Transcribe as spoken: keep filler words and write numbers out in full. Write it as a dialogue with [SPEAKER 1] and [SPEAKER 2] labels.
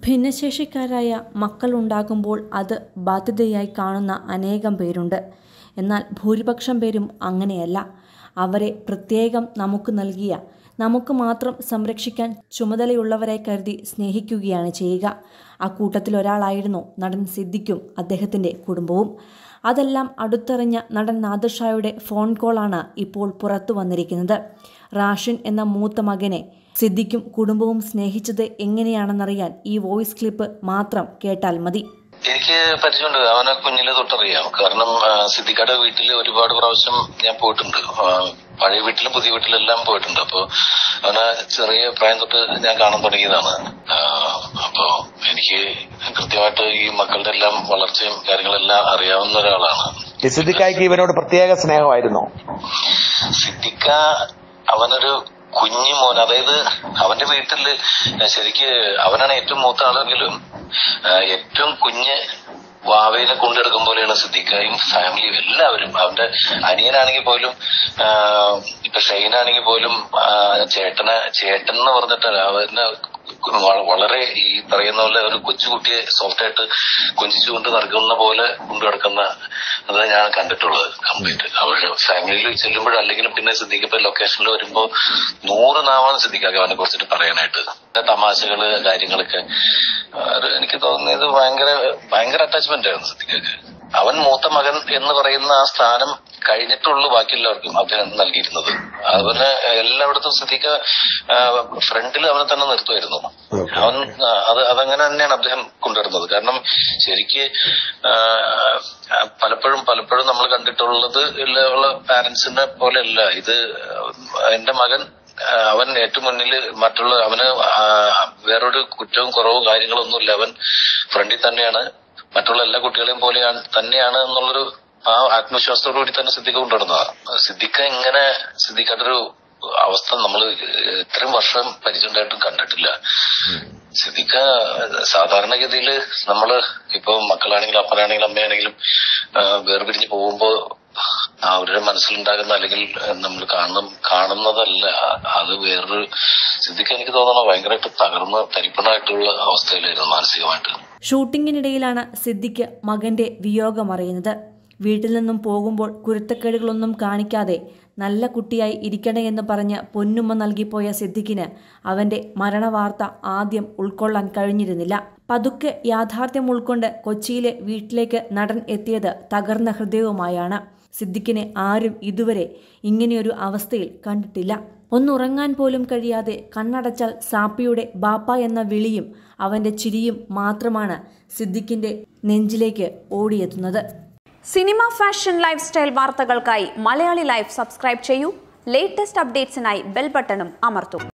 [SPEAKER 1] ഭിന്നശേഷിക്കാരായ മക്കളുണ്ടാകുമ്പോൾ അത് ബാധ്യതയായി കാണുന്ന അനേകം പേരുണ്ട്. എന്നാൽ ഭൂരിപക്ഷം പേരും അങ്ങനെയല്ല. അവരെ പ്രത്യേകം നമുക്ക് നൽകിയ, നമുക്ക് മാത്രം സംരക്ഷിക്കാൻ ചുമതലയുള്ളവരെ കരുതി സ്നേഹിക്കുകയാണ് ചെയ്യുക. അക്കൂട്ടത്തിലൊരാളായിരുന്നു നടൻ സിദ്ദിഖും അദ്ദേഹത്തിൻ്റെ കുടുംബവും. അതെല്ലാം അടുത്തറിഞ്ഞ നടൻ നാദിർഷായുടെ ഫോൺ കോളാണ് ഇപ്പോൾ പുറത്തു വന്നിരിക്കുന്നത്. റാഷിൻ എന്ന മൂത്ത മകനെ സിദ്ദിഖും കുടുംബവും സ്നേഹിച്ചത് എങ്ങനെയാണെന്നറിയാൻ ഈ വോയിസ് ക്ലിപ്പ് മാത്രം കേട്ടാൽ മതി.
[SPEAKER 2] എനിക്ക് പരിചയമുണ്ട്, അവനെ കുഞ്ഞിലെ തൊട്ടറിയാം. കാരണം സിദ്ദിഖയുടെ വീട്ടിൽ ഒരുപാട് പ്രാവശ്യം ഞാൻ പോയിട്ടുണ്ട്. പഴയ വീട്ടിലും പുതിയ വീട്ടിലെല്ലാം പോയിട്ടുണ്ട്. അപ്പൊ അവനെ ചെറിയ പ്രായം തൊട്ട് ഞാൻ കാണാൻ തുടങ്ങിയതാണ്. അപ്പോ എനിക്ക് കൃത്യമായിട്ട് ഈ മക്കളുടെ എല്ലാം വളർച്ചയും കാര്യങ്ങളെല്ലാം അറിയാവുന്ന ഒരാളാണ്.
[SPEAKER 3] സിദ്ദിഖായ്ക്ക് ഇവനോട് പ്രത്യേക സ്നേഹമായിരുന്നു.
[SPEAKER 2] സിദ്ദിഖ അവനൊരു കുഞ്ഞു മോൻ, അതായത് അവന്റെ വീട്ടില് ശരിക്ക് അവനാണ് ഏറ്റവും മൂത്ത ആളെങ്കിലും ഏറ്റവും കുഞ്ഞ് വാവേനെ കൊണ്ടെടുക്കും പോലെയാണ് സിദ്ദിഖയും ഫാമിലിയും എല്ലാവരും. അവന്റെ അനിയനാണെങ്കിൽ പോലും, ഇപ്പൊ ഷൈനാണെങ്കിൽ പോലും ചേട്ടനെ ചേട്ടൻ എന്ന് പറഞ്ഞിട്ടല്ല, അവന് വളരെ ഈ പറയുന്ന പോലെ ഒരു കൊച്ചുകുട്ടിയെ സോഫ്റ്റ് ആയിട്ട് കൊഞ്ചിച്ചുകൊണ്ട് നടക്കുന്ന പോലെ കൊണ്ടു നടക്കുന്ന അത് ഞാൻ കണ്ടിട്ടുള്ളത് കംപ്ലീറ്റ്. അവരുടെ ഫാമിലിയിൽ ചെല്ലുമ്പോഴും അല്ലെങ്കിൽ പിന്നെ സിദ്ദിഖ് ഇപ്പൊ ലൊക്കേഷനിൽ വരുമ്പോ നൂറ് നാവാണ് സിദ്ദിഖാക്ക് അവനെ കുറിച്ചിട്ട് പറയാനായിട്ട്. തമാശകള് കാര്യങ്ങളൊക്കെ എനിക്ക് തോന്നിയത് ഭയങ്കര ഭയങ്കര അറ്റാച്ച്മെന്റ് ആയിരുന്നു സിദ്ദിഖാക്ക്. അവൻ മൂത്ത മകൻ എന്ന് പറയുന്ന ആ സ്ഥാനം കഴിഞ്ഞിട്ടുള്ളൂ ബാക്കി എല്ലാവർക്കും അദ്ദേഹം നൽകിയിരുന്നത്. അവന് എല്ലായിടത്തും സിദ്ദിഖ് ഫ്രണ്ടിൽ അവനെ തന്നെ നിർത്തുമായിരുന്നു. അവൻ അത് അതങ്ങനെ തന്നെയാണ് അദ്ദേഹം കൊണ്ടുവരുന്നത്. കാരണം ശരിക്ക് പലപ്പോഴും പലപ്പോഴും നമ്മൾ കണ്ടിട്ടുള്ളത് ഉള്ള പാരന്റ്സിനെ പോലെയല്ല ഇത്. എന്റെ മകൻ അവൻ ഏറ്റവും മുന്നിൽ മറ്റുള്ള അവന് വേറൊരു കുറ്റവും കുറവും കാര്യങ്ങളൊന്നുമില്ല. അവൻ ഫ്രണ്ടിൽ തന്നെയാണ്, മറ്റുള്ള എല്ലാ കുട്ടികളെയും പോലെയാണ് തന്നെയാണ് എന്നുള്ളൊരു ആ ആത്മവിശ്വാസത്തോടു കൂടി തന്നെ സിദ്ദിഖ് കൊണ്ടുവരുന്നതാണ്. സിദ്ദിഖ് ഇങ്ങനെ സിദ്ദിഖയുടെ ഒരു അവസ്ഥ നമ്മൾ ഇത്രയും വർഷം പരിചയമുണ്ടായിട്ടും കണ്ടിട്ടില്ല. സിദ്ദിഖ് സാധാരണഗതിയിൽ നമ്മള് ഇപ്പൊ മക്കളാണെങ്കിലും അപ്പനാണെങ്കിലും അമ്മയാണെങ്കിലും വേർപിരിഞ്ഞ് പോകുമ്പോ അവരുടെ മനസ്സിലുണ്ടാകുന്ന അല്ലെങ്കിൽ നമ്മൾ കാണുന്ന കാണുന്നതല്ല അത് വേറൊരു സിദ്ദിഖ് എനിക്ക് തോന്നുന്നു ഭയങ്കരമായിട്ട് തകർന്ന് തരിപ്പണായിട്ടുള്ള അവസ്ഥയിലായിരുന്നു മാനസികമായിട്ട്.
[SPEAKER 1] ഷൂട്ടിങ്ങിനിടയിലാണ് സിദ്ദിഖ് മകന്റെ വിയോഗം അറിയുന്നത്. വീട്ടിൽ നിന്നും പോകുമ്പോൾ കുരുത്തക്കേടുകളൊന്നും കാണിക്കാതെ നല്ല കുട്ടിയായി ഇരിക്കണേ എന്ന് പറഞ്ഞ് പൊന്നുമ്മ നൽകിപ്പോയ സിദ്ദിഖിന് അവന്റെ മരണവാർത്ത ആദ്യം ഉൾക്കൊള്ളാൻ കഴിഞ്ഞിരുന്നില്ല. പതുക്കെ യാഥാർത്ഥ്യം ഉൾക്കൊണ്ട് കൊച്ചിയിലെ വീട്ടിലേക്ക് നടൻ എത്തിയത് തകർന്ന ഹൃദയവുമായാണ്. സിദ്ദിഖിനെ ആരും ഇതുവരെ ഇങ്ങനെയൊരു അവസ്ഥയിൽ കണ്ടിട്ടില്ല. ഒന്നുറങ്ങാൻ പോലും കഴിയാതെ കണ്ണടച്ചാൽ സാപ്പിയുടെ ബാപ്പ എന്ന വിളിയും അവന്റെ ചിരിയും മാത്രമാണ് സിദ്ദിഖിന്റെ നെഞ്ചിലേക്ക് ഓടിയെത്തുന്നത്.
[SPEAKER 4] സിനിമ, ഫാഷൻ, ലൈഫ് സ്റ്റൈൽ വാർത്തകൾക്കായി മലയാളി ലൈഫ് സബ്സ്ക്രൈബ് ചെയ്യൂ. ലേറ്റസ്റ്റ് അപ്ഡേറ്റ്സിനായി ബെൽ ബട്ടണും അമർത്തൂ.